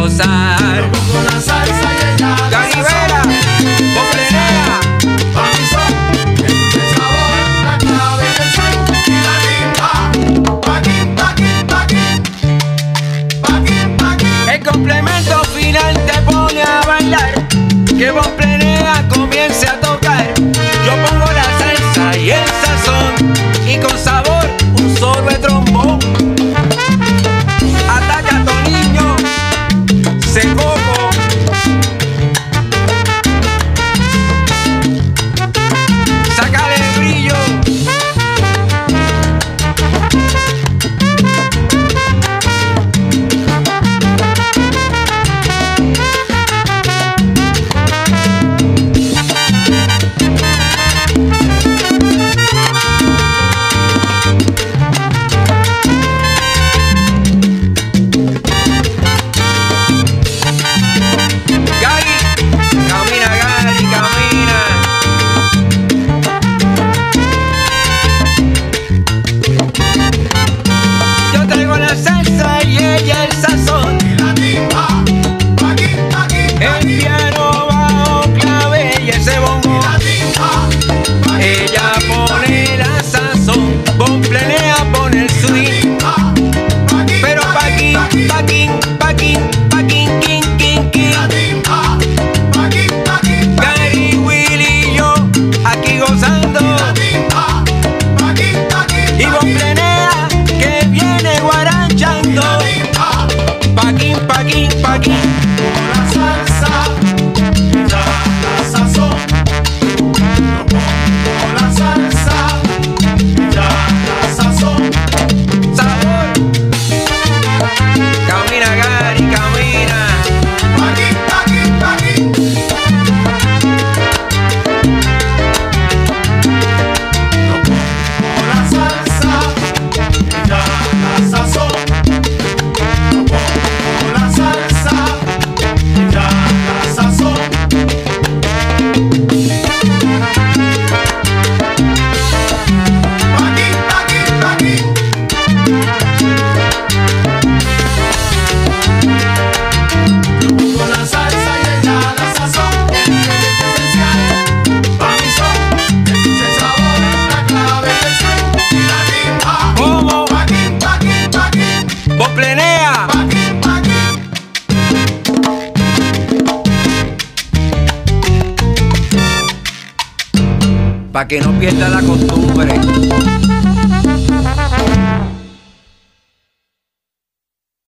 gozar. Yo pongo la salsa y ella la Rivera Bomplenea. Pa' mi son, el sabor, la clave del swing y la timba. Paquín, paquín, paquín. Paquín, paquín. El complemento final te pone a bailar. Que Bomplenea comience a tocar. Yo pongo la salsa y el sazón, y con sabor un solo de trombón. Ataca Toninho, se coco. Sácale el brillo. Pa' que no pierda la costumbre.